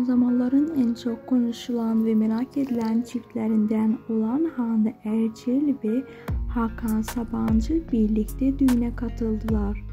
Son zamanların en çok konuşulan ve merak edilen çiftlerinden olan Hande Erçel ve Hakan Sabancı birlikte düğüne katıldılar.